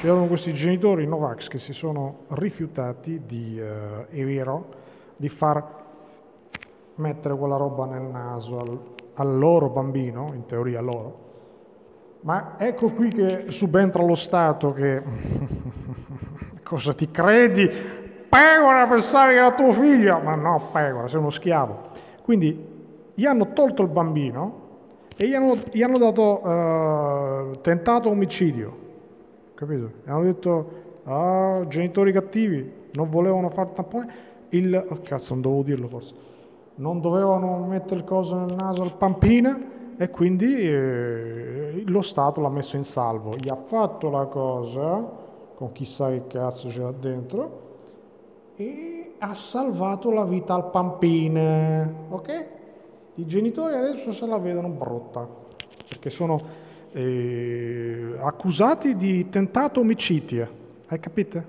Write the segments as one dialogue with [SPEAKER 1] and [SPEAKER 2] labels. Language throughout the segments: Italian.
[SPEAKER 1] C'erano questi genitori Novax che si sono rifiutati di, è vero, di far mettere quella roba nel naso al loro bambino, in teoria loro. Ma ecco qui che subentra lo Stato che... Cosa ti credi? Pecora, pensavi che era tuo figlio? Ma no, Pecora, sei uno schiavo. Quindi gli hanno tolto il bambino e gli hanno dato tentato omicidio. Capito? Hanno detto, genitori cattivi, non volevano far tampone. Oh, cazzo, non dovevo dirlo forse. Non dovevano mettere il coso nel naso al pampina e quindi lo Stato l'ha messo in salvo. Gli ha fatto la cosa, con chissà che cazzo c'era dentro, e ha salvato la vita al pampine, ok? I genitori adesso se la vedono brutta, perché sono accusati di tentato omicidio, hai capito?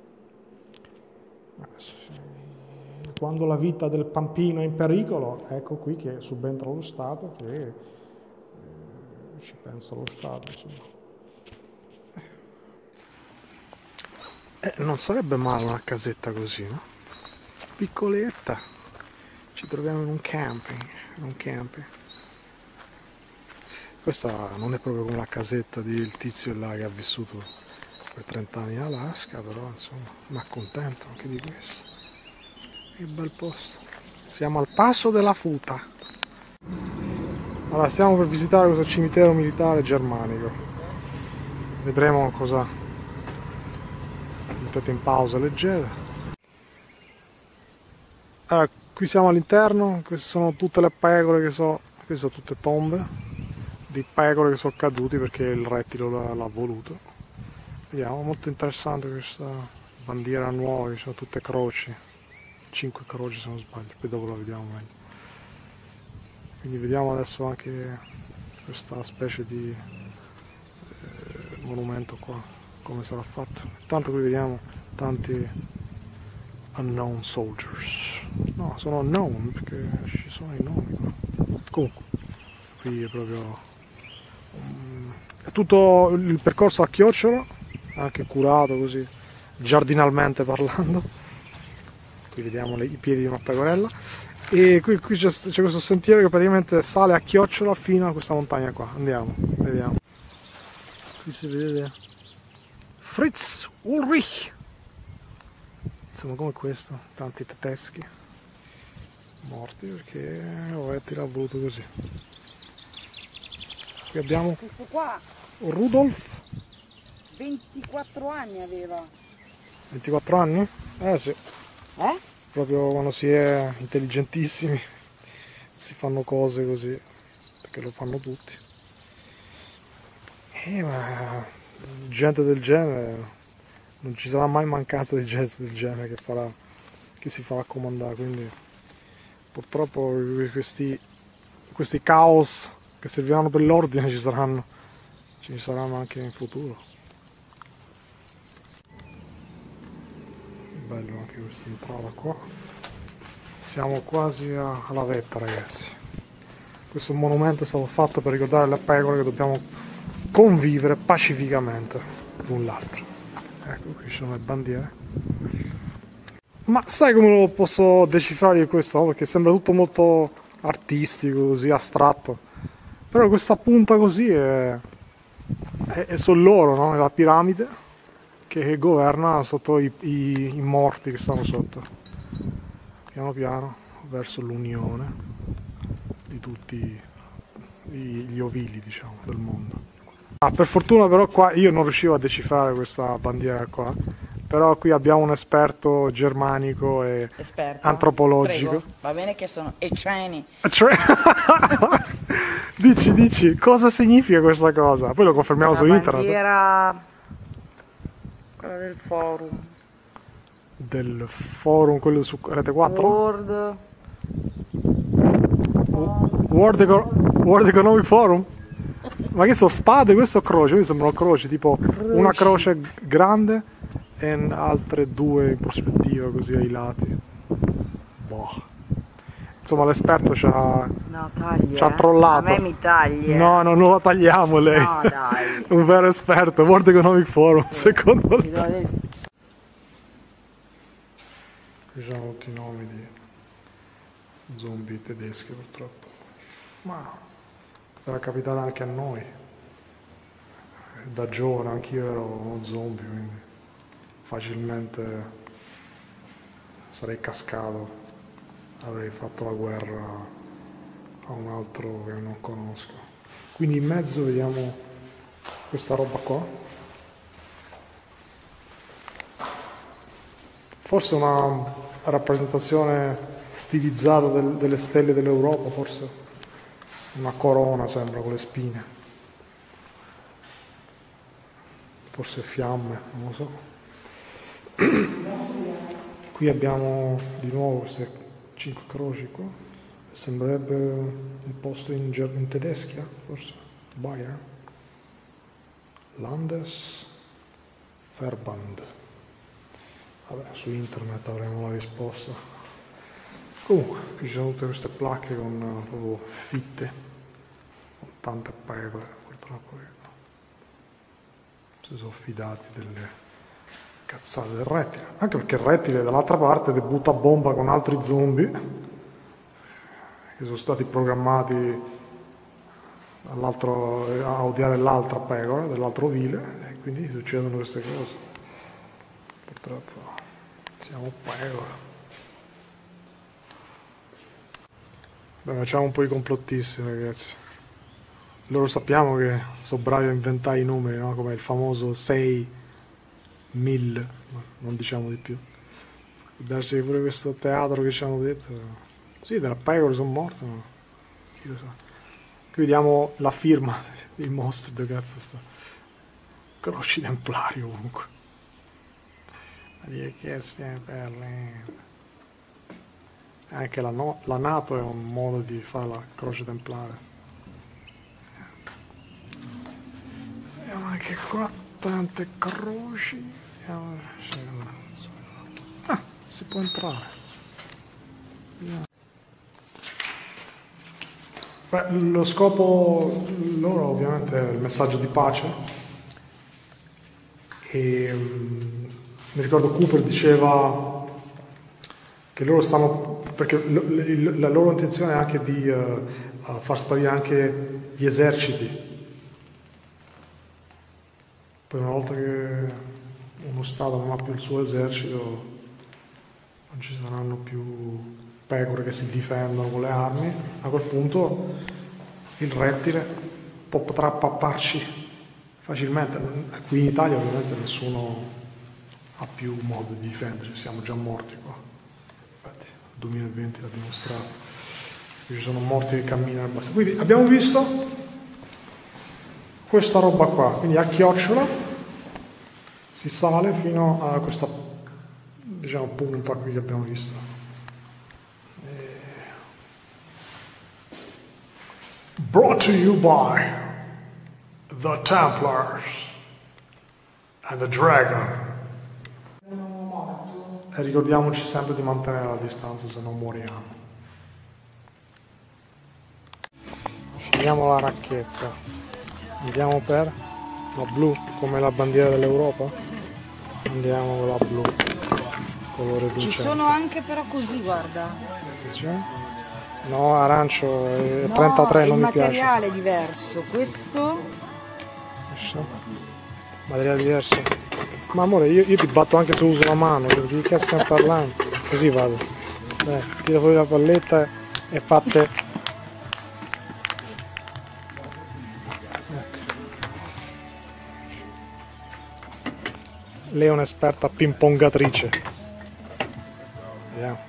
[SPEAKER 1] Quando la vita del pampino è in pericolo, ecco qui che subentra lo Stato, che ci pensa lo Stato, insomma. Non sarebbe male una casetta così, no? Piccoletta. Ci troviamo in un camping. Questa non è proprio come la casetta del tizio là che ha vissuto per 30 anni in Alaska, però insomma mi accontento anche di questo. Che bel posto. Siamo al passo della Futa. Allora stiamo per visitare questo cimitero militare germanico. Vedremo cosa. Mettete in pausa, leggete. Allora, qui siamo all'interno, queste sono tutte le pecore che so, queste sono tutte tombe di pecore che sono cadute perché il rettile l'ha voluto. Vediamo, molto interessante questa bandiera nuova, ci sono tutte croci, 5 croci se non sbaglio, poi dopo la vediamo meglio. Quindi vediamo adesso anche questa specie di monumento qua, come sarà fatto. Intanto qui vediamo tanti unknown soldiers. No, sono unknown perché ci sono i nomi qua. Comunque, qui è proprio... è tutto il percorso a chiocciola, anche curato così, giardinalmente parlando. Qui vediamo i piedi di una pecorella. E qui c'è questo sentiero che praticamente sale a chiocciola fino a questa montagna qua. Andiamo, vediamo. Qui si vede Fritz Ulrich. Insomma, come questo, tanti tedeschi morti perché il rettile ha voluto così. Qui abbiamo
[SPEAKER 2] qua.
[SPEAKER 1] Rudolf.
[SPEAKER 2] 24 anni aveva.
[SPEAKER 1] 24 anni? Sì. Proprio quando si è intelligentissimi si fanno cose così, perché lo fanno tutti. Ma gente del genere, non ci sarà mai mancanza di gente del genere che si farà comandare, quindi purtroppo questi caos che serviranno per l'ordine ci saranno anche in futuro. Bello anche questa entrata qua. Siamo quasi alla vetta, ragazzi. Questo monumento è stato fatto per ricordare le pecore che dobbiamo convivere pacificamente l'un l'altro. Ecco, qui ci sono le bandiere. Ma sai come lo posso decifrare io questo? No? Perché sembra tutto molto artistico, così astratto. Però questa punta così è sono loro, no? È la piramide che governa sotto i morti che stanno sotto. Piano piano verso l'unione di tutti gli ovili, diciamo, del mondo. Per fortuna però qua io non riuscivo a decifrare questa bandiera qua, però qui abbiamo un esperto germanico e antropologico.
[SPEAKER 2] Prego. Va bene che sono eceni.
[SPEAKER 1] Dici, cosa significa questa cosa? Poi lo confermiamo su internet.
[SPEAKER 2] Bandiera... quella del forum.
[SPEAKER 1] Del forum, quello su Rete 4? World Economic Forum? Ma che sono spade? Questo croce? Mi sembrano croci, tipo una croce grande e altre due in prospettiva così ai lati. Boh. Insomma, l'esperto ci ha
[SPEAKER 2] No, tagli,
[SPEAKER 1] trollato.
[SPEAKER 2] A me mi tagli.
[SPEAKER 1] No, non lo tagliamo lei.
[SPEAKER 2] No, dai.
[SPEAKER 1] Un vero esperto, World Economic Forum, secondo lei. Qui sono tutti i nomi di zombie tedeschi, purtroppo. Ma poteva capitare anche a noi. Da giovane anch'io ero uno zombie, quindi facilmente sarei cascato. Avrei fatto la guerra a un altro che non conosco. Quindi in mezzo vediamo questa roba qua. Forse una rappresentazione stilizzata delle stelle dell'Europa, forse una corona sembra con le spine. Forse fiamme, non lo so. Qui abbiamo di nuovo queste 5 croci qua, sembrerebbe un posto in Tedeschia, forse, Bayern, Landesverband. Vabbè, su internet avremo la risposta. Comunque, qui ci sono tutte queste placche con proprio fitte, con tante pecore, purtroppo si sono fidati delle cazzate del rettile, anche perché il rettile dall'altra parte debutta a bomba con altri zombie che sono stati programmati a odiare l'altra pecora dell'altro vile, e quindi succedono queste cose. Purtroppo siamo pecore. Beh, facciamo un po' i complottisti, ragazzi. Loro sappiamo che sono bravi a inventare i numeri, no? Come il famoso 6 1000, non diciamo di più. Può darsi che pure questo teatro che ci hanno detto, sì, delle pecore sono morte, ma chi lo sa. Qui vediamo la firma dei mostri, dove cazzo sta. Croci templari comunque. Ma dire che stiamo parlando. Anche la NATO è un modo di fare la croce templare. Vediamo anche qua tante croci. Ah, si può entrare. Beh, lo scopo loro ovviamente è il messaggio di pace e mi ricordo Cooper diceva che loro stanno, perché la loro intenzione è anche di far sparire anche gli eserciti. Poi una volta che uno Stato non ha più il suo esercito, non ci saranno più pecore che si difendono con le armi, a quel punto il rettile potrà papparci facilmente. Qui in Italia ovviamente nessuno ha più modo di difenderci, siamo già morti qua. Infatti il 2020 l'ha dimostrato. Ci sono morti che camminano e basta. Quindi abbiamo visto questa roba qua, quindi a chiocciola si sale fino a questa, diciamo, punta qui che abbiamo visto. Brought to you by the Templars and the Dragon. E ricordiamoci sempre di mantenere la distanza, se non moriamo. Scegliamo la racchetta. Andiamo per la blu, come la bandiera dell'Europa. Andiamo con la blu, colore lucente.
[SPEAKER 2] Ci sono anche però così, guarda.
[SPEAKER 1] Attenzione. No, arancio, 33 non mi piace.
[SPEAKER 2] Il materiale è diverso, questo...
[SPEAKER 1] Materiale diverso. Ma amore, io ti batto anche se uso la mano, di che stiamo parlando? Così vado. Tira fuori la palletta e fate... Ecco. Lei è un'esperta ping-pongatrice. Vediamo.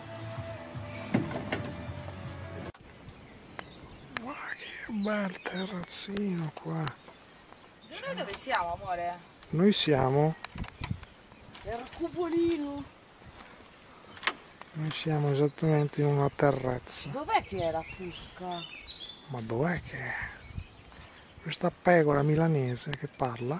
[SPEAKER 1] Che bel terrazzino qua.
[SPEAKER 2] Noi dove siamo, amore?
[SPEAKER 1] Noi siamo...
[SPEAKER 2] Il cupolino.
[SPEAKER 1] Noi siamo esattamente in una terrazza.
[SPEAKER 2] Dov'è che era Fusca?
[SPEAKER 1] Ma dov'è che è? Questa pecora milanese che parla?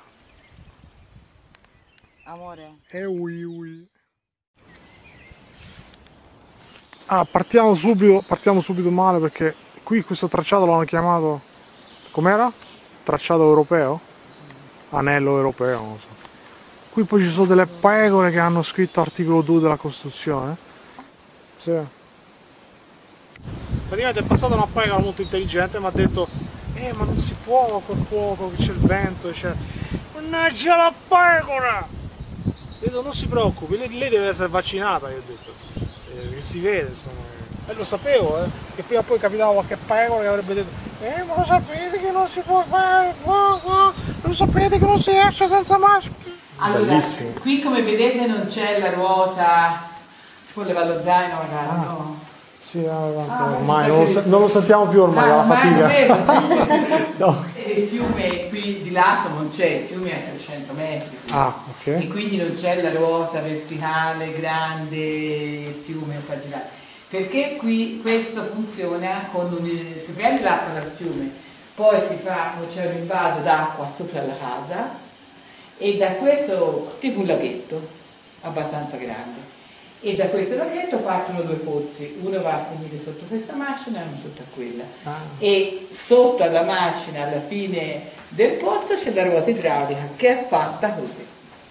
[SPEAKER 2] Amore.
[SPEAKER 1] Ui ui. partiamo subito male perché qui questo tracciato l'hanno chiamato, com'era? Tracciato europeo? Anello europeo, non so. Qui poi ci sono delle pecore che hanno scritto articolo 2 della Costituzione. Sì. Praticamente è passata una pecora molto intelligente e mi ha detto ma non si può col fuoco, che c'è il vento, eccetera. Mannaggia la pecora! Io ho detto non si preoccupi, lei deve essere vaccinata, io ho detto. Che si vede, insomma. E lo sapevo, che prima o poi capitava qualche pecora che avrebbe detto ma lo sapete che non si può fare il fuoco? Lo sapete che non si esce senza maschera?
[SPEAKER 2] Allora,
[SPEAKER 1] bellissimo.
[SPEAKER 2] qui come vedete non c'è la ruota, si può levare lo zaino magari, no?
[SPEAKER 1] Sì, ormai non lo sentiamo più ormai, la fatica. No.
[SPEAKER 2] Il fiume qui di lato non c'è, il fiume è a 300 metri.
[SPEAKER 1] Ok.
[SPEAKER 2] E quindi non c'è la ruota verticale, grande, il fiume fa girare. Perché qui questo funziona con si prende l'acqua dal fiume, poi c'è un invaso d'acqua sopra la casa e da questo, tipo un laghetto, abbastanza grande. E da questo laghetto partono due pozzi, uno va a finire sotto questa macina e uno sotto a quella. E sotto alla macina, alla fine del pozzo, c'è la ruota idraulica che è fatta così.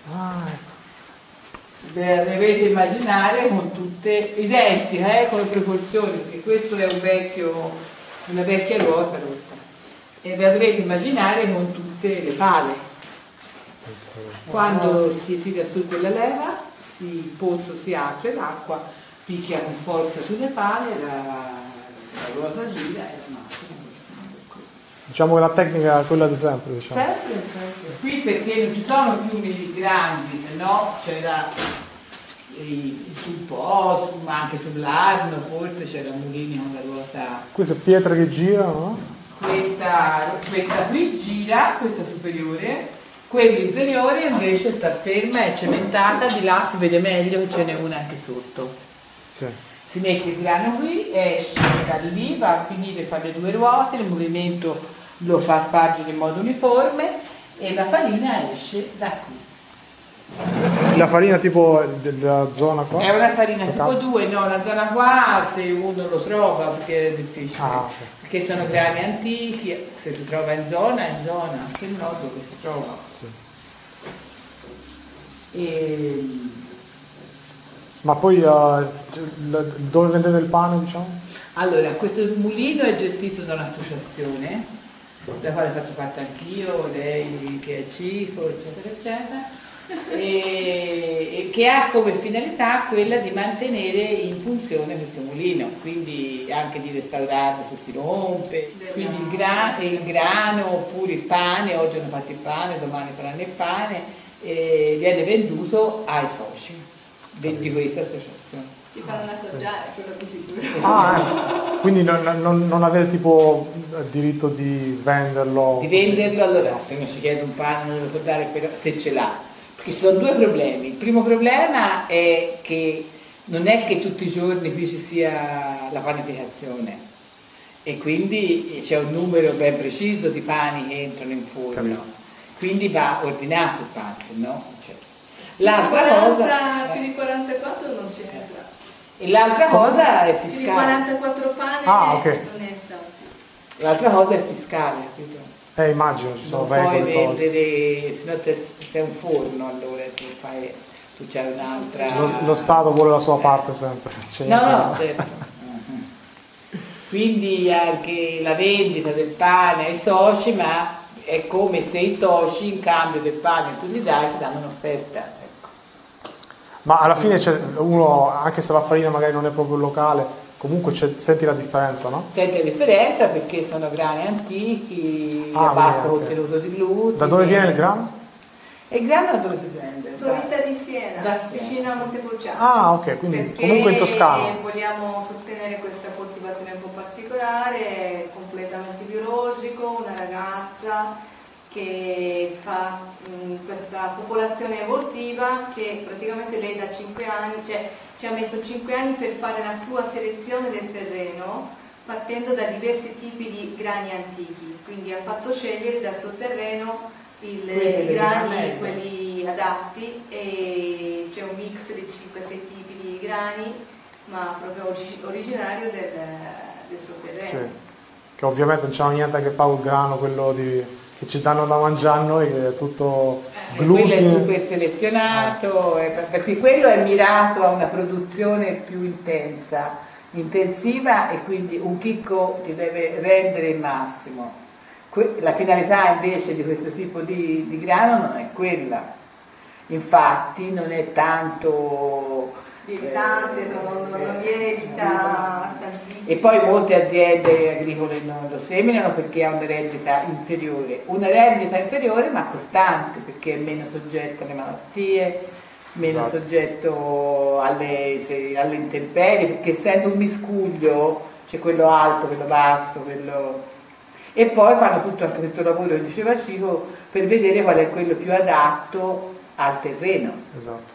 [SPEAKER 2] Ne dovete immaginare con tutte identiche, con le proporzioni, perché questo è una vecchia ruota rotta. E la dovete immaginare con tutte le pale. Quando si tira su quella leva, il pozzo si apre, l'acqua picchia con forza sulle pale, la ruota gira e la macchina.
[SPEAKER 1] Diciamo che la tecnica è quella di sempre, diciamo.
[SPEAKER 2] Sempre. Qui perché non ci sono fiumi grandi, se no c'era sul Po, ma anche sull'Arno, forse c'era mulini con la ruota.
[SPEAKER 1] Queste pietre che girano, no?
[SPEAKER 2] Questa qui gira, questa superiore. Quella inferiore invece sta ferma, è cementata, di là si vede meglio che ce n'è una anche sotto.
[SPEAKER 1] Sì.
[SPEAKER 2] Si mette il grano qui, esce da lì, va a finire, fa le due ruote, il movimento lo fa spargere in modo uniforme e la farina esce da qui.
[SPEAKER 1] La farina tipo della zona qua?
[SPEAKER 2] È una farina tipo 2, no, la zona qua se uno lo trova perché è difficile.
[SPEAKER 1] Okay.
[SPEAKER 2] Perché sono grani antichi, se si trova in zona, se no dove si trova.
[SPEAKER 1] Sì. Ma poi dove vendete il pane, diciamo?
[SPEAKER 2] Allora, questo mulino è gestito da un'associazione, della quale faccio parte anch'io, lei che è CICO, eccetera, eccetera, e che ha come finalità quella di mantenere in funzione questo mulino, quindi anche di restaurarlo se si rompe, quindi il grano oppure il pane, oggi hanno fatto il pane, domani faranno il pane, viene venduto ai soci di questa associazione.
[SPEAKER 3] Ti fanno assaggiare, quello di sicuro.
[SPEAKER 1] Quindi non avete tipo il diritto di venderlo?
[SPEAKER 2] Di venderlo, allora se uno ci chiede un pane non lo può dare se ce l'ha. Perché ci sono due problemi. Il primo problema è che non è che tutti i giorni qui ci sia la panificazione e quindi c'è un numero ben preciso di pani che entrano in forno.
[SPEAKER 1] Capito.
[SPEAKER 2] Quindi va ordinato il pane, no? L'altra cosa...
[SPEAKER 3] Più di 44 non c'entra.
[SPEAKER 2] E l'altra cosa è
[SPEAKER 3] Più di
[SPEAKER 2] fiscale.
[SPEAKER 3] 44 pane
[SPEAKER 1] ok.
[SPEAKER 3] non entra.
[SPEAKER 2] L'altra cosa è fiscale, capito?
[SPEAKER 1] Immagino, ci sono
[SPEAKER 2] Non puoi
[SPEAKER 1] regole, cose.
[SPEAKER 2] vendere, se no sei un forno allora, tu c'hai un'altra...
[SPEAKER 1] Lo Stato vuole la sua parte sempre.
[SPEAKER 2] No, certo. Quindi anche la vendita del pane ai soci, ma è come se i soci in cambio del pane che tu gli dai ti danno un'offerta. Ecco.
[SPEAKER 1] Ma alla fine uno, anche se la farina magari non è proprio locale, comunque senti la differenza, no?
[SPEAKER 2] Senti la differenza perché sono grani antichi, a basso contenuto di glutine.
[SPEAKER 1] Da dove viene il grano?
[SPEAKER 2] E il grano da dove si prende?
[SPEAKER 3] Torrita di Siena,
[SPEAKER 2] Da Siena.
[SPEAKER 3] vicino a Montepulciano.
[SPEAKER 1] Ok, quindi
[SPEAKER 3] Perché
[SPEAKER 1] comunque in Toscana.
[SPEAKER 3] vogliamo sostenere questa coltivazione un po' particolare, completamente biologico, una ragazza che fa questa popolazione evoltiva che praticamente lei da 5 anni, cioè ci ha messo 5 anni per fare la sua selezione del terreno partendo da diversi tipi di grani antichi, quindi ha fatto scegliere dal suo terreno i grani, quelli adatti, e c'è un mix di 5-6 tipi di grani ma proprio originario del suo terreno.
[SPEAKER 1] Sì. Che ovviamente non c'è niente a che fare con il grano, quello che ci danno da mangiare a noi, che è tutto
[SPEAKER 2] Quello è
[SPEAKER 1] glutine.
[SPEAKER 2] super selezionato, perché quello è mirato a una produzione più intensiva, e quindi un chicco ti deve rendere il massimo. La finalità invece di questo tipo di grano non è quella, infatti non è tanto
[SPEAKER 3] Lievitante, non lievita tantissimo.
[SPEAKER 2] e poi molte aziende agricole non lo seminano perché ha una rendita inferiore ma costante, perché è meno soggetto alle malattie, meno
[SPEAKER 1] Esatto.
[SPEAKER 2] soggetto alle intemperie, perché essendo un miscuglio c'è quello alto, quello basso, e poi fanno tutto anche questo lavoro che diceva Cico per vedere qual è quello più adatto al terreno.
[SPEAKER 1] Esatto.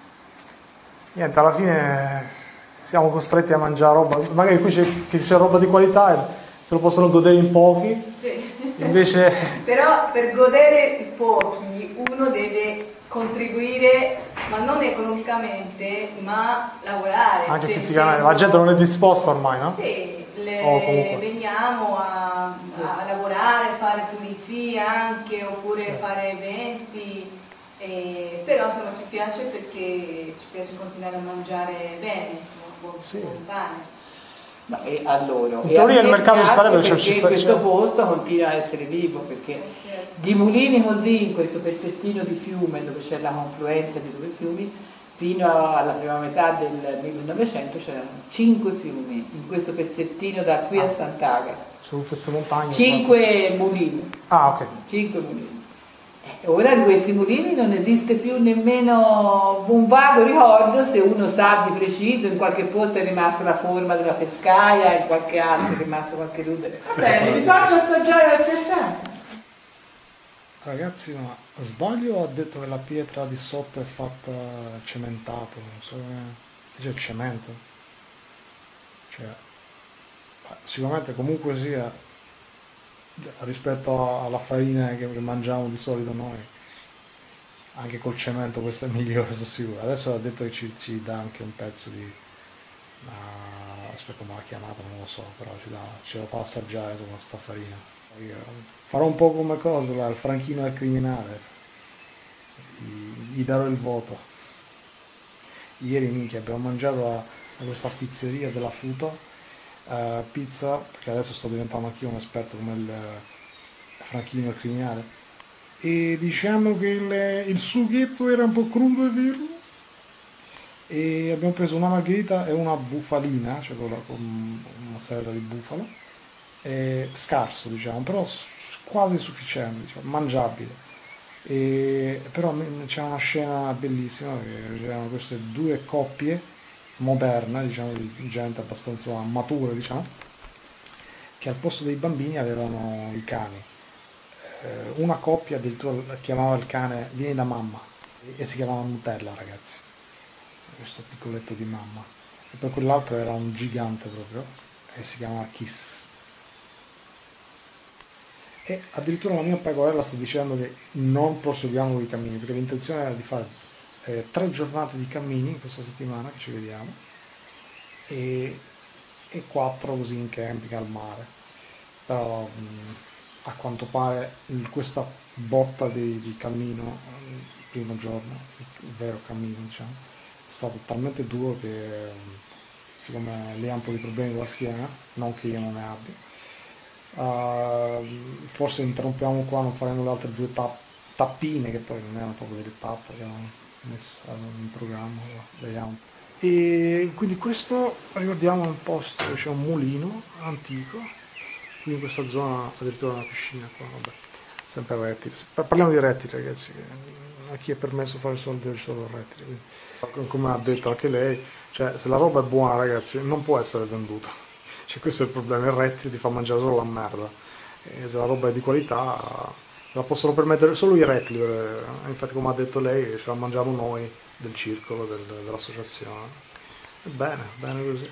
[SPEAKER 1] Niente, alla fine siamo costretti a mangiare roba, magari qui c'è roba di qualità e se lo possono godere in pochi,
[SPEAKER 3] Sì.
[SPEAKER 1] invece
[SPEAKER 3] Però per godere i pochi uno deve contribuire, ma non economicamente, ma lavorare.
[SPEAKER 1] anche
[SPEAKER 3] Cioè,
[SPEAKER 1] fisicamente,
[SPEAKER 3] nel
[SPEAKER 1] la gente non è disposta ormai, no?
[SPEAKER 3] Sì,
[SPEAKER 1] comunque.
[SPEAKER 3] veniamo a lavorare, fare pulizia anche, oppure
[SPEAKER 1] Sì.
[SPEAKER 3] fare eventi, però insomma ci piace perché ci piace continuare a mangiare bene, insomma,
[SPEAKER 1] Sì.
[SPEAKER 3] spontaneo.
[SPEAKER 2] Allora,
[SPEAKER 1] In teoria il mercato ci sarebbe,
[SPEAKER 2] perché
[SPEAKER 1] ci sta-
[SPEAKER 2] questo
[SPEAKER 1] c'è-
[SPEAKER 2] posto continua a essere vivo, perché
[SPEAKER 3] Certo.
[SPEAKER 2] di mulini così in questo pezzettino di fiume dove c'è la confluenza di due fiumi, fino alla prima metà del 1900 c'erano 5 fiumi in questo pezzettino da qui a Sant'Agata,
[SPEAKER 1] su tutte queste montagne.
[SPEAKER 2] 5 mulini.
[SPEAKER 1] Ah, ok.
[SPEAKER 2] 5 mulini. Ora di questi mulini non esiste più nemmeno un vago ricordo, se uno sa di preciso, in qualche posto è rimasta la forma della pescaia, in qualche altro è rimasto qualche rudere. Va bene, vi faccio assaggiare la schiacciata.
[SPEAKER 1] Ragazzi, ma sbaglio o ha detto che la pietra di sotto è fatta cementato? Non so che c'è il cemento. Cioè, sicuramente comunque sia rispetto alla farina che mangiamo di solito noi, anche col cemento questa è migliore, sono sicuro. Adesso ha detto che ci dà anche un pezzo di aspetta, come l'ha chiamata, non lo so, però ce lo fa assaggiare con questa farina. Io farò un po' come cosa là, il Franchino al criminale, gli darò il voto. Ieri minchia abbiamo mangiato a questa pizzeria della Futo, pizza, perché adesso sto diventando anch'io un esperto come il Franchino il criminale, e diciamo che il sughetto era un po' crudo, è vero, e abbiamo preso una margherita e una bufalina, cioè con mozzarella di bufalo, scarso diciamo, però quasi sufficiente, diciamo, mangiabile. Però c'è una scena bellissima, che c'erano queste due coppie moderne, diciamo, di gente abbastanza matura, diciamo, che al posto dei bambini avevano i cani. Una coppia addirittura chiamava il cane vieni da mamma, e si chiamava Nutella, ragazzi, questo piccoletto di mamma, e poi quell'altro era un gigante proprio e si chiamava Kiss. E addirittura la mia pecorella sta dicendo che non proseguiamo con i cammini, perché l'intenzione era di fare 3 giornate di cammini in questa settimana che ci vediamo, e 4 così in camping al mare. Però a quanto pare questa botta di cammino, il primo giorno, il vero cammino diciamo, è stato talmente duro che siccome lei ha un po' di problemi con la schiena, non che io non ne abbia, forse interrompiamo qua, non faremo le altre 2 tappine, che poi non erano proprio delle tappe, che abbiamo messo in programma, vediamo. E quindi questo, ricordiamo, è un posto dove c'è un mulino antico, qui in questa zona addirittura una piscina qua, vabbè, sempre rettili. Parliamo di rettili, ragazzi, che a chi è permesso fare soldi ci sono rettili, quindi, come ha detto anche lei, cioè se la roba è buona, ragazzi, non può essere venduta. Cioè, questo è il problema, il rettile ti fa mangiare solo la merda, e se la roba è di qualità la possono permettere solo i rettili, infatti come ha detto lei ce la mangiamo noi del circolo, dell'associazione. È bene, bene così.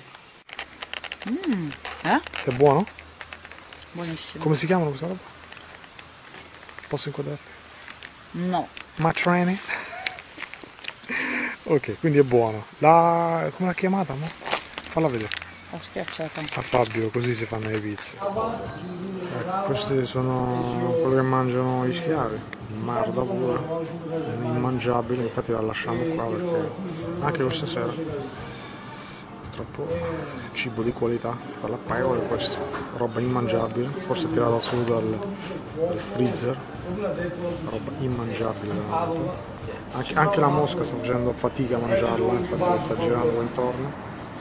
[SPEAKER 1] È buono?
[SPEAKER 2] Buonissimo.
[SPEAKER 1] Come si chiamano questa roba? Posso inquadrarti?
[SPEAKER 2] No.
[SPEAKER 1] Matrene? Ok, quindi è buono. Come l'ha chiamata, no? Falla vedere
[SPEAKER 2] Ho schiacciata.
[SPEAKER 1] a Fabio, così si fanno le pizze. Ecco, questi sono quelli che mangiano gli schiavi, merda pure, immangiabili, infatti la lasciamo qua perché anche questa sera troppo cibo di qualità per la pecora, questa roba immangiabile, forse tirata su dal freezer, roba immangiabile veramente. Anche la mosca sta facendo fatica a mangiarla, infatti sta girando qua intorno.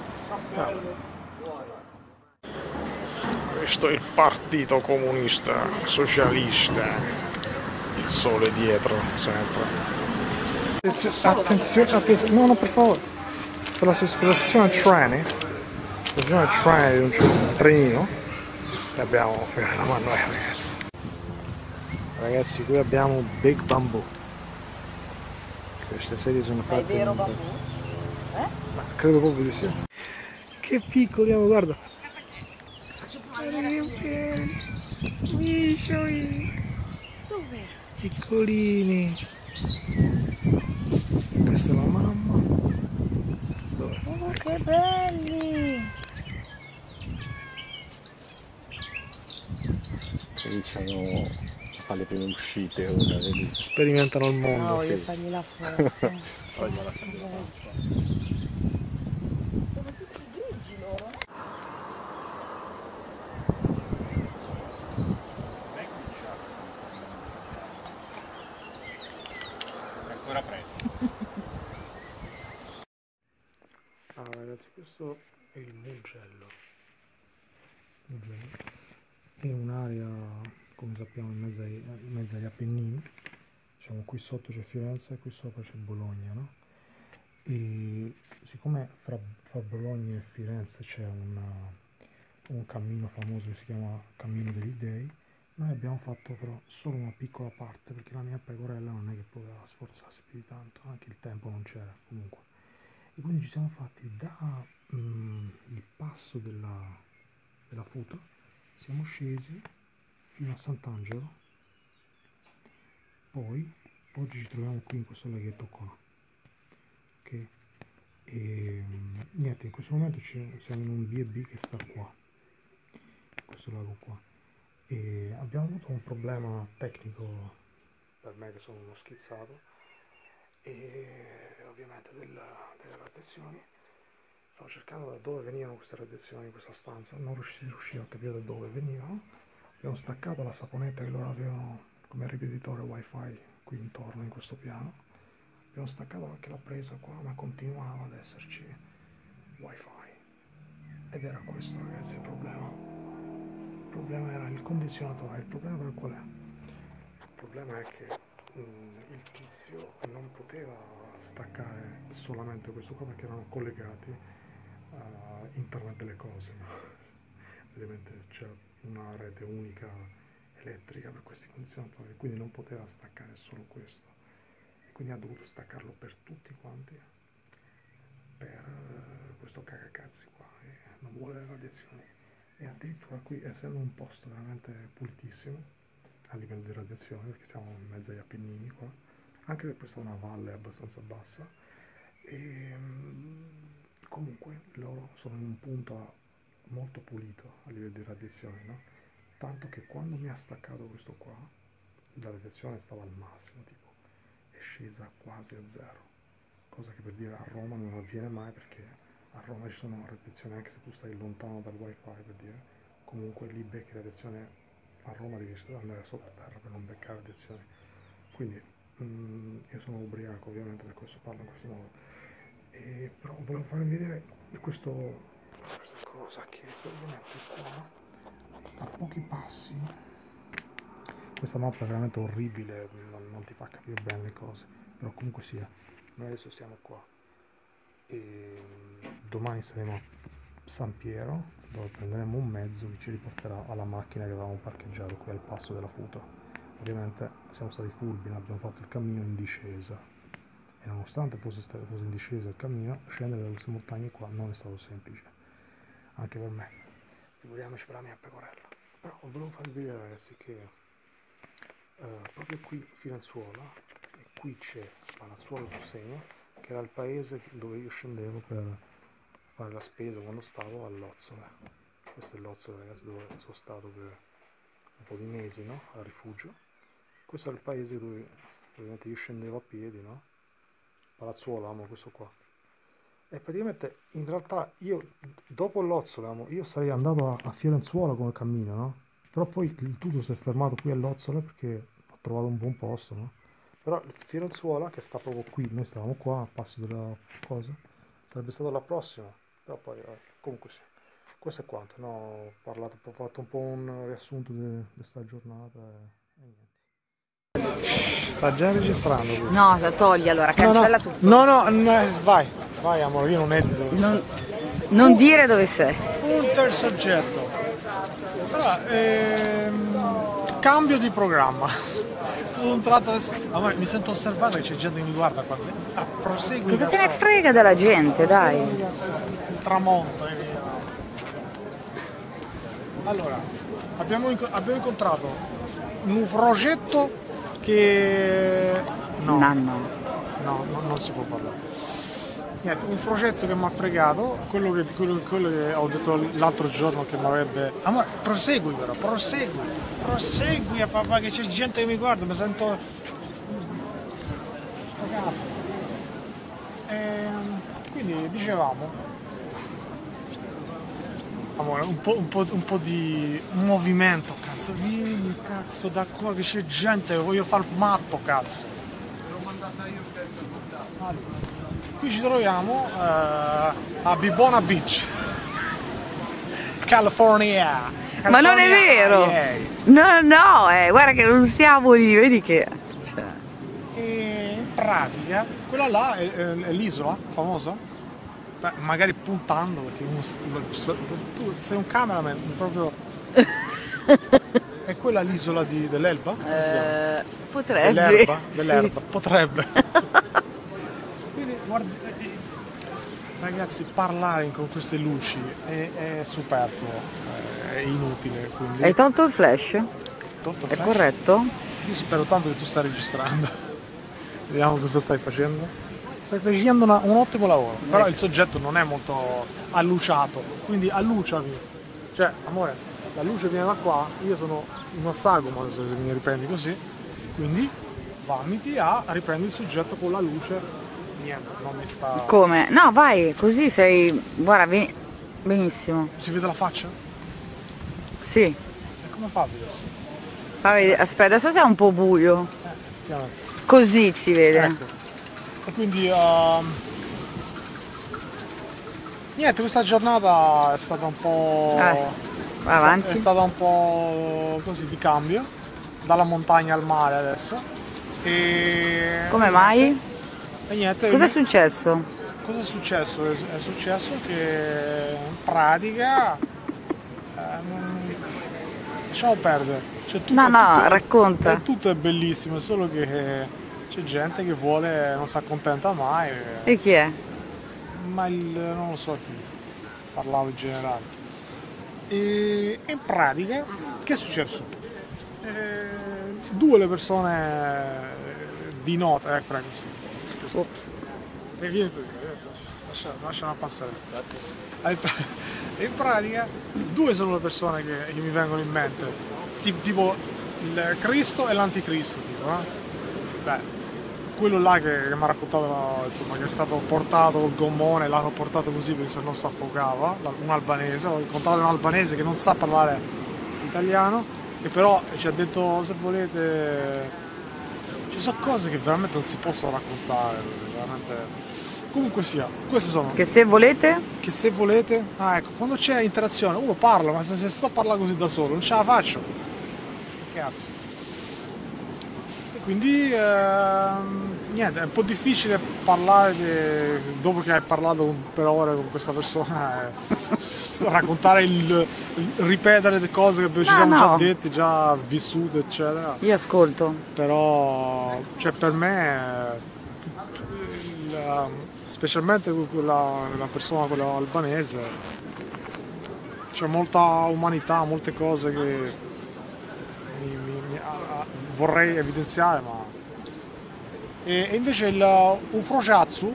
[SPEAKER 1] Questo è il partito comunista socialista, il sole dietro sempre. Attenzione, attenzione, no, no, per favore, per la stazione treni, di un trenino, e abbiamo Fiore la Manuela, ragazzi. Ragazzi, qui abbiamo Big Bamboo. Queste sedie sono fatte.
[SPEAKER 2] Ma è vero bambù?
[SPEAKER 1] Ma credo proprio di sì. Che piccoli, guarda.
[SPEAKER 2] Dove?
[SPEAKER 1] Piccolini. Questa è la mamma. Dove?
[SPEAKER 2] Oh, che belli!
[SPEAKER 4] Cominciano a fare le prime uscite ora, vedi?
[SPEAKER 1] Sperimentano il mondo.
[SPEAKER 2] No, voglio
[SPEAKER 1] Sì.
[SPEAKER 2] fargli la foto.
[SPEAKER 4] Fagliela vedere. È ancora presto.
[SPEAKER 1] Allora ragazzi, questo è il Mugello. È un'area, come sappiamo, in mezzo agli Appennini. Diciamo, qui sotto c'è Firenze e qui sopra c'è Bologna, no? E siccome fra Bologna e Firenze c'è un cammino famoso che si chiama Cammino degli Dei, noi abbiamo fatto però solo una piccola parte perché la mia pecorella non è che poteva sforzarsi più di tanto, anche il tempo non c'era comunque. E quindi ci siamo fatti da il passo della Futa, siamo scesi fino a Sant'Angelo, poi oggi ci troviamo qui in questo laghetto qua, ok? E niente, in questo momento siamo in un B&B che sta qua, in questo lago qua, e abbiamo avuto un problema tecnico per me che sono uno schizzato, e ovviamente delle radiazioni. Stavo cercando da dove venivano queste radiazioni in questa stanza, non riuscivo a capire da dove venivano. Abbiamo staccato la saponetta che loro avevano come ripetitore wifi qui intorno in questo piano, abbiamo staccato anche la presa qua, ma continuava ad esserci wifi, ed era questo ragazzi il problema era il condizionatore. Il problema per qual è? Il problema è che il tizio non poteva staccare solamente questo qua perché erano collegati a internet delle cose, no? Ovviamente c'è una rete unica elettrica per questi condizionatori, quindi non poteva staccare solo questo, e quindi ha dovuto staccarlo per tutti quanti per questo cagacazzi qua, e non vuole le radiazioni. E addirittura qui, essendo un posto veramente pulitissimo a livello di radiazioni, perché siamo in mezzo agli Appennini qua, anche se questa è una valle abbastanza bassa, e comunque loro sono in un punto molto pulito a livello di radiazioni, no? Tanto che quando mi ha staccato questo qua, la radiazione stava al massimo, tipo, è scesa quasi a zero, cosa che per dire a Roma non avviene mai, perché a Roma ci sono radiazioni anche se tu stai lontano dal wifi, per dire, comunque lì becchi radiazione. A Roma devi andare sottoterra per non beccare radiazioni. Quindi io sono ubriaco, ovviamente, per questo parlo in questo modo, però volevo farvi vedere questa cosa che praticamente qua, a pochi passi, questa mappa è veramente orribile, non ti fa capire bene le cose, però comunque sia, noi adesso siamo qua e domani saremo a San Piero, dove prenderemo un mezzo che ci riporterà alla macchina che avevamo parcheggiato qui al passo della Futa. Ovviamente siamo stati furbi, abbiamo fatto il cammino in discesa, e nonostante fosse in discesa il cammino, scendere da queste montagne qua non è stato semplice, anche per me, figuriamoci per la mia pecorella. Però volevo farvi vedere ragazzi che proprio qui Firenzuola, e qui c'è Palazzuolo sul Segno, che era il paese dove io scendevo per fare la spesa quando stavo all'Ozzole. Questo è l'Ozzole, ragazzi, dove sono stato per un po' di mesi, no? Al rifugio. Questo è il paese dove ovviamente io scendevo a piedi, no? Palazzuolo, amo questo qua. E praticamente in realtà io dopo l'Ozzole io sarei andato a Fiorenzuola come cammino, no? Però poi il tutto si è fermato qui all'Ozzole perché ho trovato un buon posto, no? Però Fiorenzuola, che sta proprio qui, noi stavamo qua a passo della cosa, sarebbe stata la prossima, però poi comunque sì. Questo è quanto, no? Ho fatto un po' un riassunto di questa giornata e niente. Sta già registrando qui.
[SPEAKER 2] No, la togli allora, cancella tutto.
[SPEAKER 1] No, vai, amore, io non edito.
[SPEAKER 2] Non dire dove sei.
[SPEAKER 1] Punta il soggetto. Allora, cambio di programma. Tutto un tratto adesso. Amore, mi sento osservato che c'è gente che mi guarda qua. Prosegui.
[SPEAKER 2] Cosa te ne frega della gente, dai?
[SPEAKER 1] Il tramonto e via. Allora, abbiamo incontrato un progetto che... No, non si può parlare. Niente, un progetto che mi ha fregato, quello che ho detto l'altro giorno che mi avrebbe... Amore, prosegui però, prosegui a papà che c'è gente che mi guarda, mi sento... Quindi dicevamo... Amore, un po' di movimento, cazzo, vieni cazzo da qua che c'è gente, voglio fare il matto, cazzo. Qui ci troviamo a Bibona Beach, California.
[SPEAKER 2] Ma non è vero! No, guarda che non stiamo lì, vedi che...
[SPEAKER 1] E in pratica, quella là è l'isola famosa. Beh, magari puntando, perché tu sei un cameraman proprio... È quella l'isola dell'Elba?
[SPEAKER 2] Potrebbe.
[SPEAKER 1] Dell'Erba,
[SPEAKER 2] sì.
[SPEAKER 1] potrebbe. Quindi, guarda, ragazzi, parlare con queste luci è superfluo, è inutile. Quindi...
[SPEAKER 2] Hai tolto il flash?
[SPEAKER 1] Tolto il
[SPEAKER 2] È
[SPEAKER 1] flash?
[SPEAKER 2] corretto?
[SPEAKER 1] Io spero tanto che tu stai registrando. Vediamo cosa stai facendo. Stai facendo un ottimo lavoro, però il soggetto non è molto alluciato, quindi alluciami. Cioè, amore, la luce viene da qua, io sono uno sagomo se mi riprendi così, quindi vammiti a riprendi il soggetto con la luce. Niente, non mi sta...
[SPEAKER 2] Come? No, vai, così sei... Guarda, benissimo.
[SPEAKER 1] Si vede la faccia?
[SPEAKER 2] Sì.
[SPEAKER 1] E come fa a vedere?
[SPEAKER 2] Fammi vedere. Aspetta, adesso c'è un po' buio.
[SPEAKER 1] Effettivamente.
[SPEAKER 2] Così si vede.
[SPEAKER 1] Ecco. E quindi niente, questa giornata è stata un po'...
[SPEAKER 2] avanti.
[SPEAKER 1] È stata un po' così di cambio, dalla montagna al mare adesso. E
[SPEAKER 2] Come mai?
[SPEAKER 1] E niente.
[SPEAKER 2] Cosa è successo?
[SPEAKER 1] Cosa è successo? È successo che in pratica lasciamo perdere. Cioè,
[SPEAKER 2] racconta.
[SPEAKER 1] Tutto è bellissimo, solo che c'è gente che vuole, non si accontenta mai.
[SPEAKER 2] E chi è?
[SPEAKER 1] Ma non lo so chi, parlavo in generale. E in pratica, che è successo? Due le persone di nota, prego. Scusa. Vieni qui, lasciala passare. In pratica, due sono le persone che mi vengono in mente, tipo il Cristo e l'Anticristo, tipo, no? Beh, quello là che mi ha raccontato, insomma, che è stato portato col gommone, l'hanno portato così perché se no si affogava, un albanese, ho incontrato un albanese che non sa parlare italiano, che però ci ha detto, se volete, ci sono cose che veramente non si possono raccontare, veramente. Comunque sia, queste sono.
[SPEAKER 2] Che se volete?
[SPEAKER 1] Che se volete, ecco, quando c'è interazione uno parla, ma se sto a parlare così da solo non ce la faccio. Cazzo. Quindi niente, è un po' difficile parlare dopo che hai parlato per ore con questa persona, raccontare ripetere le cose che ci siamo già dette, già vissute, eccetera.
[SPEAKER 2] Io ascolto.
[SPEAKER 1] Però, cioè, per me, specialmente la persona, quella albanese, c'è molta umanità, molte cose che vorrei evidenziare, ma... E invece un frociazzu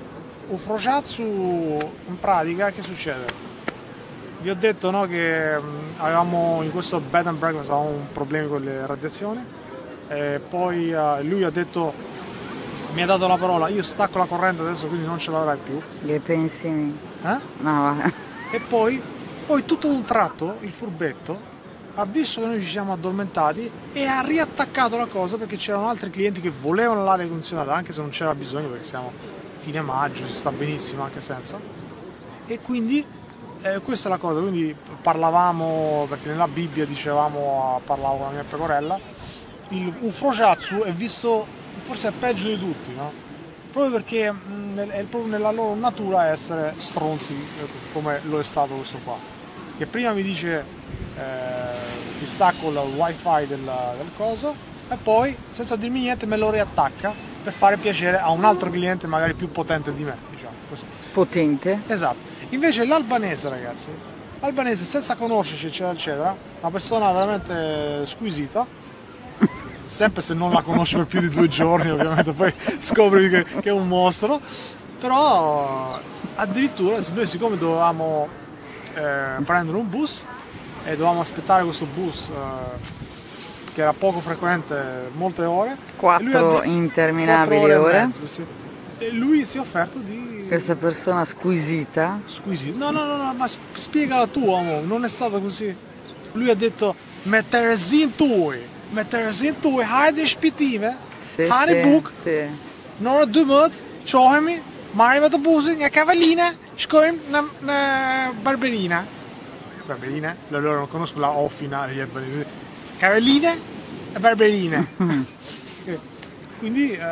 [SPEAKER 1] Ufroshatsu, in pratica, che succede? Vi ho detto, no, che avevamo in questo bed and breakfast avevamo problemi con le radiazioni, e poi lui ha detto, mi ha dato la parola, io stacco la corrente adesso, quindi non ce l'avrai più.
[SPEAKER 2] Le pensioni.
[SPEAKER 1] Eh?
[SPEAKER 2] No, vabbè.
[SPEAKER 1] E poi tutto d'un tratto il furbetto ha visto che noi ci siamo addormentati e ha riattaccato la cosa, perché c'erano altri clienti che volevano l'aria condizionata anche se non c'era bisogno, perché siamo fine maggio, si sta benissimo anche senza. E quindi questa è la cosa, quindi parlavamo, perché nella Bibbia dicevamo, parlavo con la mia pecorella, il Ufroshatsu è visto, forse è peggio di tutti, no? Proprio perché è proprio nella loro natura essere stronzi, come lo è stato questo qua, che prima mi dice ti stacco il wifi del coso, e poi senza dirmi niente me lo riattacca per fare piacere a un altro cliente magari più potente di me, diciamo così.
[SPEAKER 2] Potente.
[SPEAKER 1] Esatto. Invece l'albanese, ragazzi, l'albanese senza conoscerci eccetera eccetera, una persona veramente squisita, sempre se non la conosci per più di 2 giorni ovviamente poi scopri che è un mostro, però addirittura noi, siccome dovevamo prendere un bus e dovevamo aspettare questo bus che era poco frequente, molte ore,
[SPEAKER 2] 4 interminabili
[SPEAKER 1] 4
[SPEAKER 2] ore.
[SPEAKER 1] e mezzo, sì. E lui si è offerto di...
[SPEAKER 2] Questa persona squisita.
[SPEAKER 1] Squisito. No, ma spiegala tu, amore, non è stato così. Lui ha detto, mettersin tui, hai dei spittive,
[SPEAKER 2] Sì,
[SPEAKER 1] hai
[SPEAKER 2] sì,
[SPEAKER 1] book,
[SPEAKER 2] sì.
[SPEAKER 1] non ho due mod, çohemi, marriva da busi, una cavallina, scoim, una barberina. Barberina? Loro non conosco la O finale di albanesi. Cavalline e barberine. Quindi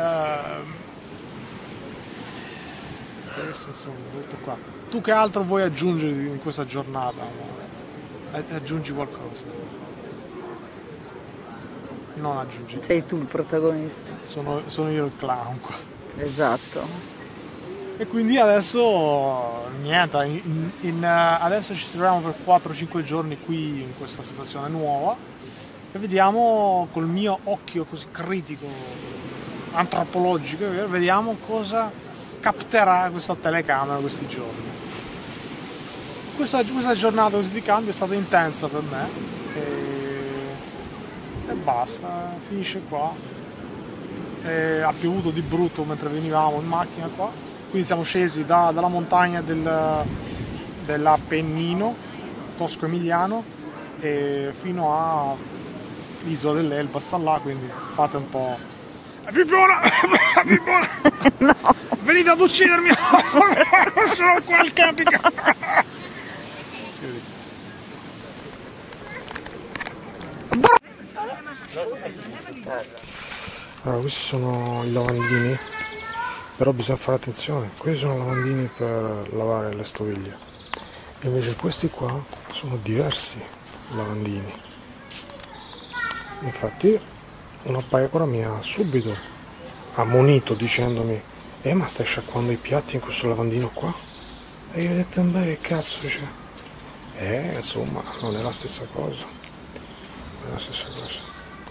[SPEAKER 1] questo insomma tutto qua. Tu che altro vuoi aggiungere in questa giornata, amore? Aggiungi qualcosa. Non aggiungi.
[SPEAKER 2] Sei tu il protagonista.
[SPEAKER 1] Sono io il clown qua.
[SPEAKER 2] Esatto.
[SPEAKER 1] E quindi adesso niente, adesso ci troviamo per 4-5 giorni qui in questa situazione nuova e vediamo col mio occhio così critico, antropologico, vediamo cosa capterà questa telecamera questi giorni. Questa giornata così di cambio è stata intensa per me e basta, finisce qua. Ha piovuto di brutto mentre venivamo in macchina qua, quindi siamo scesi dalla montagna dell'Appennino tosco-emiliano fino all'isola dell'Elba, sta là, quindi fate un po'. È più buona!
[SPEAKER 2] No.
[SPEAKER 1] Venite ad uccidermi! Sono qua al camping! Allora, questi sono i lavandini, però bisogna fare attenzione, questi sono lavandini per lavare le stoviglie, invece questi qua sono diversi lavandini. Infatti una pecora mi ha subito ammonito dicendomi ma stai sciacquando i piatti in questo lavandino qua? E io ho detto beh, che cazzo, dice insomma non è la stessa cosa, non è la stessa cosa.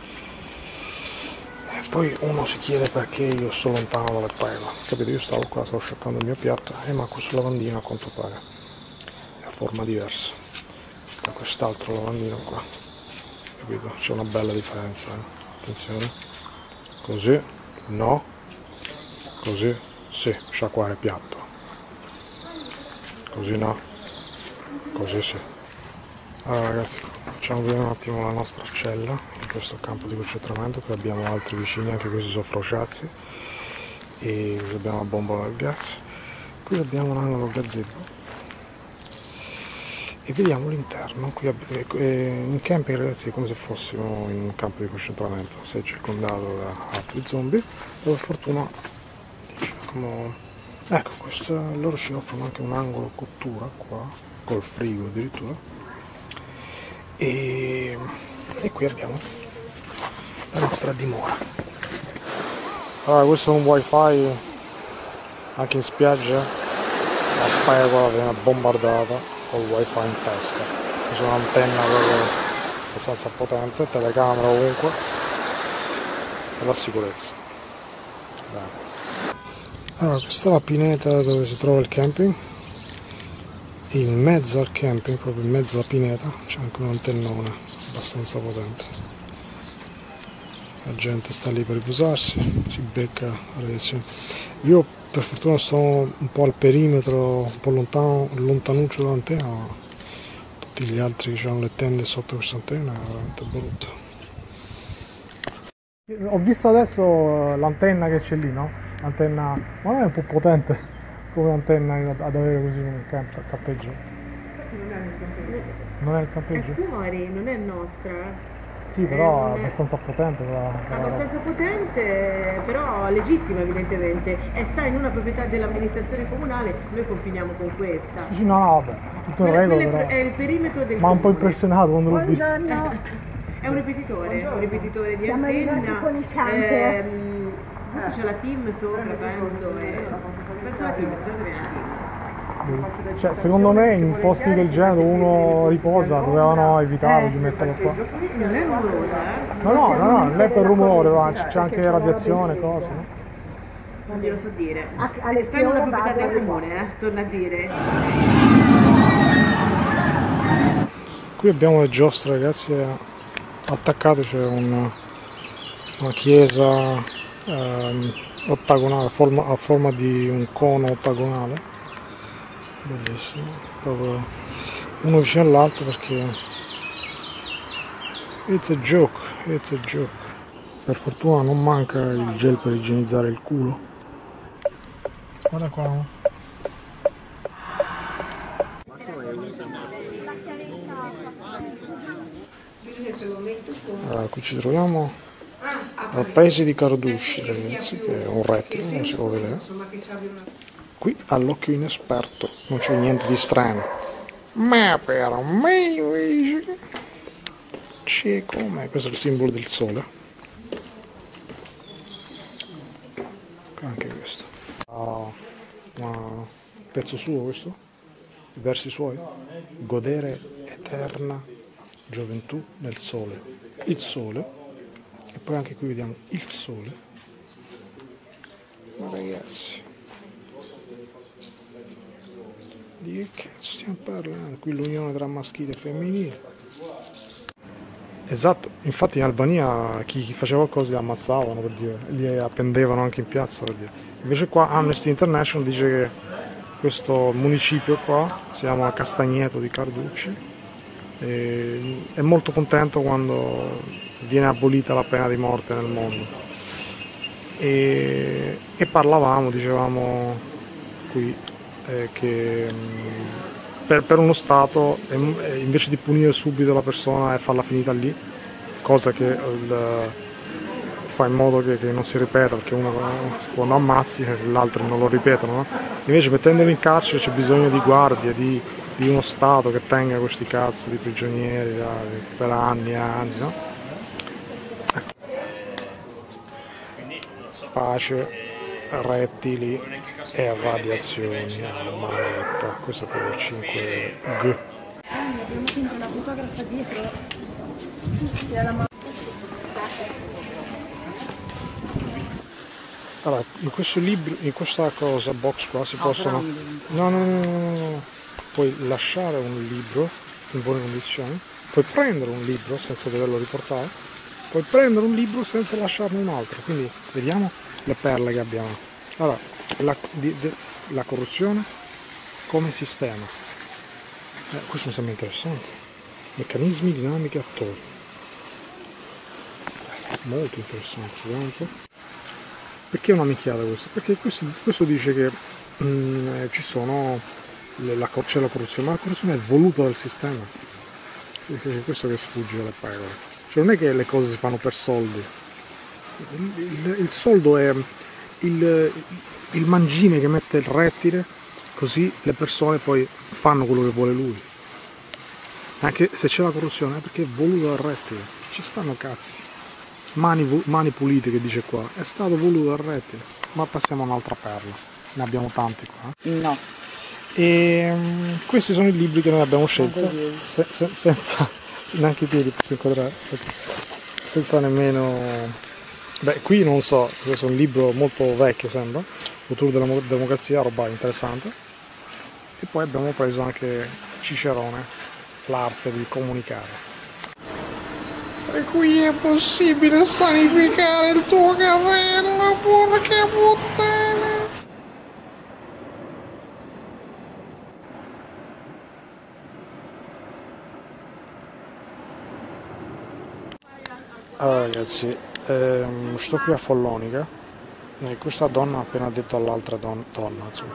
[SPEAKER 1] Poi uno si chiede perché io sto lontano dalle pecore, capito? Io stavo qua, stavo sciacquando il mio piatto, ma questo lavandino a quanto pare è a forma diversa da quest'altro lavandino qua, capito? C'è una bella differenza, attenzione. Così, no, così, sì, sciacquare il piatto, così no, così sì. Allora ragazzi, facciamo vedere un attimo la nostra cella in questo campo di concentramento, qui abbiamo altri vicini, anche questi sono frociazzi, e qui abbiamo la bombola del gas, qui abbiamo un angolo gazebo e vediamo l'interno. Qui in camping ragazzi è come se fossimo in un campo di concentramento, sei circondato da altri zombie, e per fortuna diciamo, ecco, loro ci offrono anche un angolo cottura qua, col frigo addirittura. E qui abbiamo la nostra dimora. Allora, questo è un wifi anche in spiaggia, la pecora viene bombardata col wifi in testa. Questa è un'antenna proprio abbastanza potente, telecamera ovunque, per la sicurezza. Bene. Allora, questa è la pineta dove si trova il camping. In mezzo al camping, proprio in mezzo alla pineta, c'è anche un antennone abbastanza potente. La gente sta lì per riposarsi, si becca la radiazione. Io per fortuna sono un po' al perimetro, un po' lontano, lontanuccio dall'antenna, ma tutti gli altri che hanno le tende sotto questa antenna è veramente brutto. Ho visto adesso l'antenna che c'è lì, no? L'antenna, ma non è un po' potente come antenna ad avere così un campeggio?
[SPEAKER 5] Non è il campeggio.
[SPEAKER 1] Non è il campeggio?
[SPEAKER 5] È fuori, non è nostra.
[SPEAKER 1] Sì, però è abbastanza potente
[SPEAKER 5] Abbastanza potente, però legittima evidentemente. E sta in una proprietà dell'amministrazione comunale, noi confiniamo con questa.
[SPEAKER 1] Sì, no, vabbè, tutto in regola però.
[SPEAKER 5] È il perimetro del
[SPEAKER 1] Ma un po'
[SPEAKER 5] comune.
[SPEAKER 1] impressionato quando l'ho visto.
[SPEAKER 5] È un ripetitore di
[SPEAKER 6] Siamo
[SPEAKER 5] antenna.
[SPEAKER 6] arrivati con il camper.
[SPEAKER 5] Forse c'è la team sopra, penso la team, secondo me è la team.
[SPEAKER 1] Cioè, secondo me in posti del genere dove uno riposa dovevano evitare di metterlo qua.
[SPEAKER 5] Non è rumorosa, eh?
[SPEAKER 1] No, non è per rumore, ma c'è anche radiazione, cose, no?
[SPEAKER 5] Non glielo so dire. Sta in una proprietà del comune, torna a dire.
[SPEAKER 1] Qui abbiamo le giostre, ragazzi, attaccato c'è una chiesa ottagonale, a forma di un cono ottagonale. Bellissimo, proprio uno vicino all'altro perché it's a joke. Per fortuna non manca il gel per igienizzare il culo. Guarda qua. Allora, qui ci troviamo al paese di Carducci, ragazzi, che è un rettile, non si può vedere. Qui all'occhio inesperto non c'è niente di strano, ma per me c'è come, questo è il simbolo del sole, anche questo, un pezzo suo questo, i versi suoi, godere eterna gioventù nel sole, il sole, e poi anche qui vediamo il sole, ma ragazzi, di che cazzo stiamo parlando? Qui l'unione tra maschile e femminile. Esatto, infatti in Albania chi faceva qualcosa li ammazzavano, per dire, li appendevano anche in piazza, per dire. Invece qua Amnesty International dice che questo municipio qua, si chiama Castagneto di Carducci, è molto contento quando viene abolita la pena di morte nel mondo. E dicevamo qui che per uno Stato invece di punire subito la persona e farla finita lì, cosa che fa in modo che non si ripeta, perché uno quando ammazzi l'altro non lo ripetono, no? Invece mettendolo in carcere c'è bisogno di guardie, di uno Stato che tenga questi cazzo di prigionieri per anni e anni, no? Pace, rettili e radiazioni, maledetta, questo è proprio 5G.
[SPEAKER 6] Abbiamo sempre la fotografa dietro.
[SPEAKER 1] Allora, in questo libro, in questa cosa box qua si possono. No. Puoi lasciare un libro in buone condizioni, puoi prendere un libro senza doverlo riportare, puoi prendere un libro senza lasciarne un altro. Quindi vediamo le perle che abbiamo. Allora, la corruzione come sistema. Questo mi sembra interessante. Meccanismi, dinamiche, attori. Molto interessante, vediamo un po'. Perché è una minchiata questo? Perché questo dice che ci sono c'è la corruzione, ma la corruzione è voluta dal sistema. Perché è questo che sfugge dalle pecore. Cioè non è che le cose si fanno per soldi. Il soldo è il mangime che mette il rettile, così le persone poi fanno quello che vuole lui. Anche se c'è la corruzione è perché è voluto dal rettile. Ci stanno cazzi. Mani pulite che dice qua. È stato voluto dal rettile. Ma passiamo a un'altra perla. Ne abbiamo tanti qua.
[SPEAKER 2] No.
[SPEAKER 1] E questi sono i libri che noi abbiamo scelto. Senza neanche i piedi posso inquadrare. Senza nemmeno. Beh, qui non so, questo è un libro molto vecchio sembra, futuro della democrazia, roba interessante. E poi abbiamo preso anche Cicerone, l'arte di comunicare. Per cui è possibile sanificare il tuo capello, porca puttana! Allora ragazzi, sto qui a Follonica e questa donna ha appena detto all'altra donna, insomma,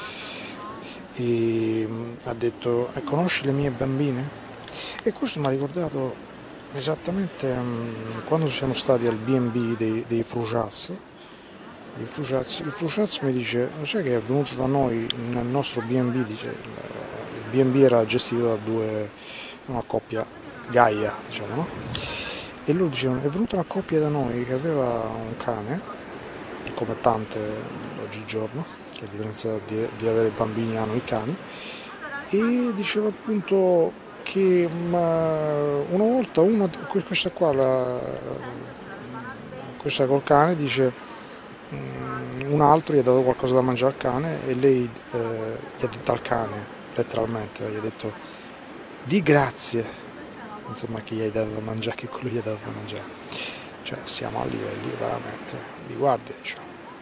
[SPEAKER 1] e ha detto, conosci le mie bambine? E questo mi ha ricordato esattamente quando siamo stati al B&B dei Frusciaz. Il Frusciaz mi dice, sai che è venuto da noi nel nostro B&B, dice, il B&B era gestito da una coppia Gaia, diciamo, no? E loro dicevano, è venuta una coppia da noi che aveva un cane, come tante oggigiorno, che a differenza di avere bambini hanno i cani, e diceva appunto che una volta questa qua, questa col cane, dice, un altro gli ha dato qualcosa da mangiare al cane e lei gli ha detto al cane, letteralmente, gli ha detto di grazie. Insomma, che gli hai dato da mangiare, che quello gli ha dato da mangiare. Cioè, siamo a livelli veramente di guardia, diciamo.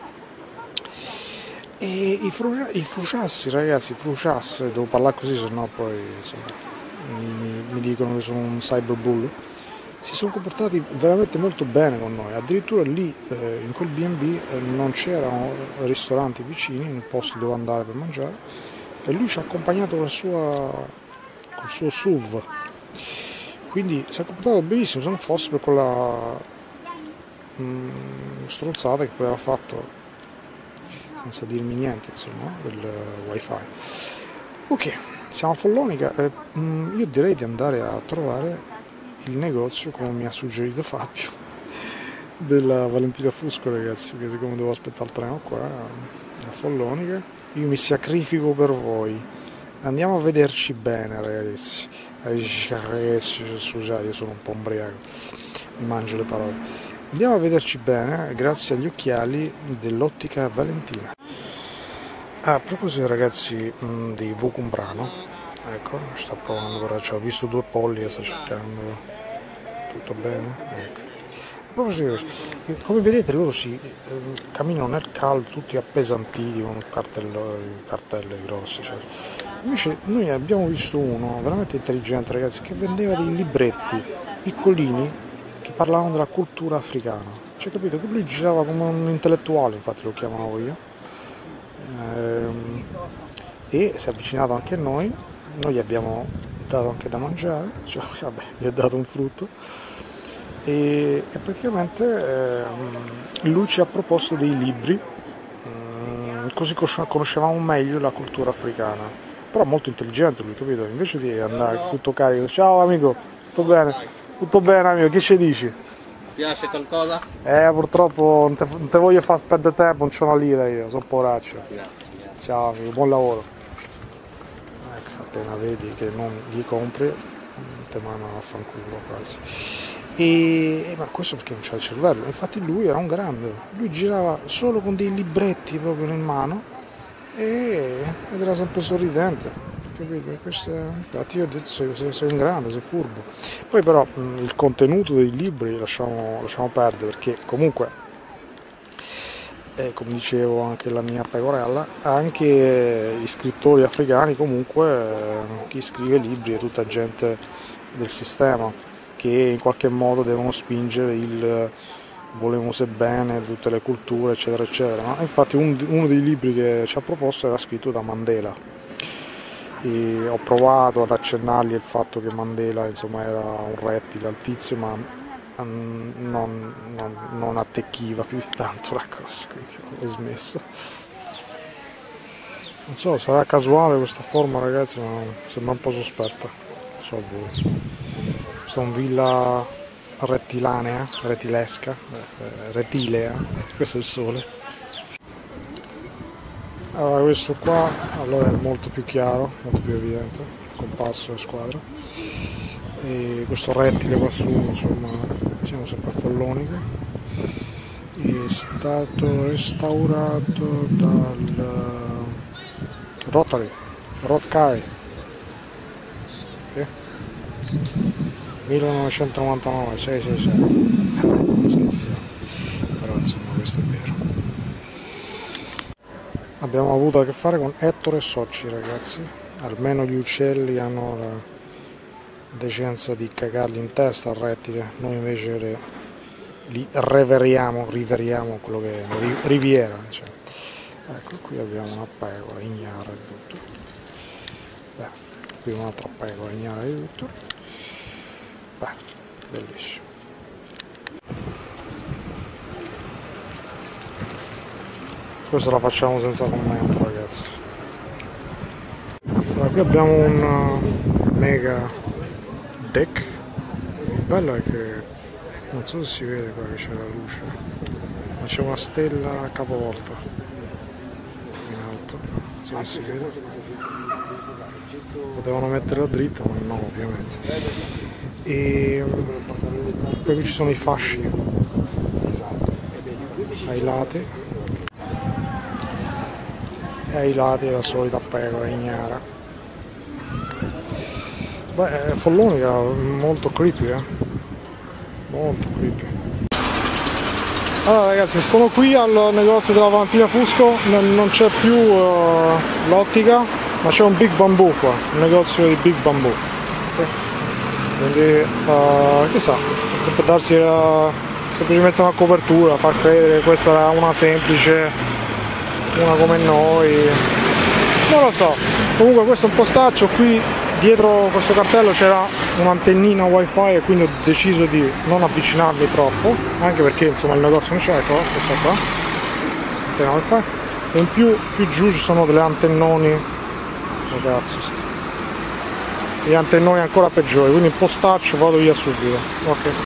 [SPEAKER 1] E i Fruscias, ragazzi, i Fruscias, devo parlare così, sennò poi insomma mi dicono che sono un cyberbullo. Si sono comportati veramente molto bene con noi. Addirittura lì in quel B&B non c'erano ristoranti vicini, un posto dove andare per mangiare, e lui ci ha accompagnato col suo SUV. Quindi si è comportato benissimo, se non fosse per quella stronzata che poi aveva fatto senza dirmi niente, insomma, del wifi. Ok, siamo a Follonica e io direi di andare a trovare il negozio, come mi ha suggerito Fabio, della Valentina Fusco, ragazzi, perché siccome devo aspettare il treno qua a Follonica, io mi sacrifico per voi. Andiamo a vederci bene, ragazzi. Scusate, io sono un po' ubriaco, mi mangio le parole. Andiamo a vederci bene grazie agli occhiali dell'Ottica Valentina. A proposito, ragazzi, di Vucumbrano, ecco, sta provando, però ho visto due polli e sta cercando. Tutto bene? Ecco. A proposito, come vedete loro si camminano nel caldo tutti appesantiti con cartelle grosse, cioè. Invece noi abbiamo visto uno veramente intelligente, ragazzi, che vendeva dei libretti piccolini che parlavano della cultura africana. Cioè, capito? Che lui girava come un intellettuale, infatti lo chiamavo io. E si è avvicinato anche a noi gli abbiamo dato anche da mangiare, cioè, vabbè, gli ha dato un frutto. E praticamente lui ci ha proposto dei libri, così conoscevamo meglio la cultura africana. Però molto intelligente lui, capito? Invece di andare tutto carico, ciao amico, tutto bene? Tutto bene amico, che ci dici?
[SPEAKER 7] Ti piace qualcosa?
[SPEAKER 1] Purtroppo non te voglio far perdere tempo, non c'ho una lira io, sono poraccio.
[SPEAKER 7] Grazie.
[SPEAKER 1] Ciao amico, buon lavoro. Ecco, appena vedi che non gli compri, te mandano a fanculo quasi. Ma questo perché non c'ha il cervello, infatti lui era un grande, lui girava solo con dei libretti proprio in mano ed era sempre sorridente, capito? Infatti io ho detto sei un grande, sei furbo. Poi però il contenuto dei libri lasciamo perdere, perché comunque come dicevo anche la mia pecorella, anche gli scrittori africani, comunque chi scrive libri è tutta gente del sistema che in qualche modo devono spingere il volevose bene, tutte le culture, eccetera, eccetera. No? Infatti uno dei libri che ci ha proposto era scritto da Mandela. E ho provato ad accennargli il fatto che Mandela, insomma, era un rettile al tizio, ma non attecchiva più di tanto la cosa, quindi ho smesso. Non so, sarà casuale questa forma, ragazzi, ma sembra un po' sospetta. Non so voi. Questa è un villa retilesca, retilea, questo è il sole. Allora questo qua allora è molto più chiaro, molto più evidente, compasso e squadra. E questo rettile qua su, insomma, siamo sempre a Follonica. è stato restaurato dal Rotary, Rotary, okay. 1999, sì, non scherziamo, però insomma questo è vero. Abbiamo avuto a che fare con Ettore Socci, ragazzi, almeno gli uccelli hanno la decenza di cagarli in testa al rettile, noi invece li riveriamo quello che è riviera, cioè. Ecco, qui abbiamo una pecora ignara di tutto, beh, qui un'altra pecora ignara di tutto, beh, bellissimo. Questo la facciamo senza commento, ragazzi. Allora, qui abbiamo un mega deck. Il bello è che non so se si vede qua che c'è la luce, ma c'è una stella capovolta in alto, non so se si vede. Potevano metterla dritta, ma no, ovviamente. E poi qui ci sono i fasci ai lati. E ai lati la solita pecora ignara. Beh, Follonica, molto creepy, molto creepy. Allora ragazzi, sono qui al negozio della Valentina Fusco, non c'è più l'ottica, ma c'è un Big Bamboo qua, un negozio di Big Bamboo. Quindi chissà, per darsi semplicemente una copertura, far credere che questa era una semplice, una come noi, non lo so. Comunque questo è un postaccio, qui dietro questo cartello c'era un'antennina wifi e quindi ho deciso di non avvicinarmi troppo, anche perché insomma il negozio non c'è, ecco, questa qua, antenna wifi, e in più giù ci sono delle antennoni, oh cazzo, gli antennoni ancora peggiori, quindi il postaccio vado via subito, ok.